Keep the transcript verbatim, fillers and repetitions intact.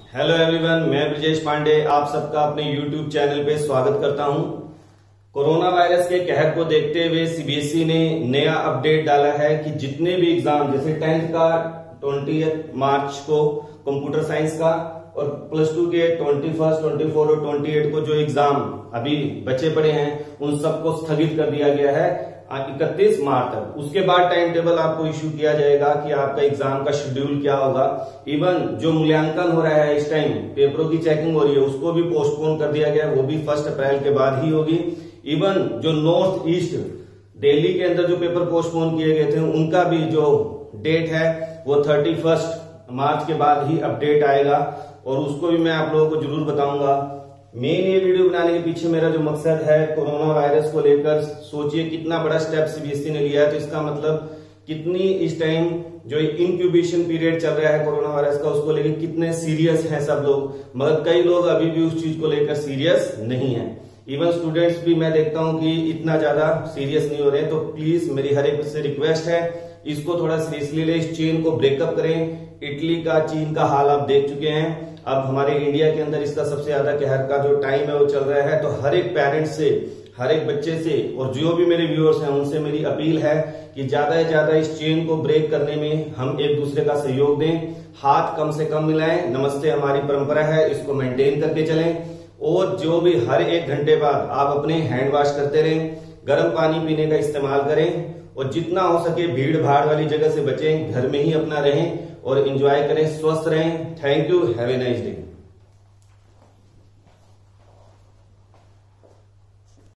Hello everyone, मैं ब्रजेश पांडे आप सबका अपने यूट्यूब चैनल पे स्वागत करता हूं। कोरोना वायरस के कहर को देखते हुए सीबीएसई ने नया अपडेट डाला है कि जितने भी एग्जाम जैसे टेंथ का ट्वेंटियथ मार्च को कंप्यूटर साइंस का और प्लस टू के ट्वेंटी फर्स्ट ट्वेंटी फोर और ट्वेंटी एट को जो एग्जाम अभी बचे पड़े हैं उन सबको स्थगित कर दिया गया है इकतीस मार्च तक। उसके बाद टाइम टेबल आपको इश्यू किया जाएगा कि आपका एग्जाम का शेड्यूल क्या होगा। इवन जो मूल्यांकन हो रहा है इस टाइम पेपरों की चेकिंग हो रही है उसको भी पोस्टपोन कर दिया गया है, वो भी फर्स्ट अप्रैल के बाद ही होगी। इवन जो नॉर्थ ईस्ट दिल्ली के अंदर जो पेपर पोस्टपोन किए गए थे उनका भी जो डेट है वो थर्टी फर्स्ट मार्च के बाद ही अपडेट आएगा और उसको भी मैं आप लोगों को जरूर बताऊंगा। मेन ये वीडियो बनाने के पीछे मेरा जो मकसद है कोरोना वायरस को लेकर, सोचिए कितना बड़ा स्टेप सीबीएसई ने लिया है। तो इसका मतलब कितनी इस टाइम जो इंक्यूबेशन पीरियड चल रहा है कोरोना वायरस का उसको लेकर कितने सीरियस हैं सब लोग, मगर कई लोग अभी भी उस चीज को लेकर सीरियस नहीं है। इवन स्टूडेंट्स भी मैं देखता हूं कि इतना ज्यादा सीरियस नहीं हो रहे। तो प्लीज मेरी हर एक से रिक्वेस्ट है इसको थोड़ा सीरियसली ले, इस चेन को ब्रेकअप करें। इटली का, चीन का हाल आप देख चुके हैं, अब हमारे इंडिया के अंदर इसका सबसे ज्यादा कहर का जो टाइम है वो चल रहा है। तो हर एक पेरेंट्स से, हर एक बच्चे से और जो भी मेरे व्यूअर्स हैं उनसे मेरी अपील है कि ज्यादा से ज्यादा इस चेन को ब्रेक करने में हम एक दूसरे का सहयोग दें, हाथ कम से कम मिलाएं। नमस्ते हमारी परंपरा है, इसको मेंटेन करके चलें और जो भी हर एक घंटे बाद आप अपने हैंड वॉश करते रहें, गर्म पानी पीने का इस्तेमाल करें और जितना हो सके भीड़ भाड़ वाली जगह से बचें, घर में ही अपना रहें और एंजॉय करें, स्वस्थ रहें। Thank you, have a nice day.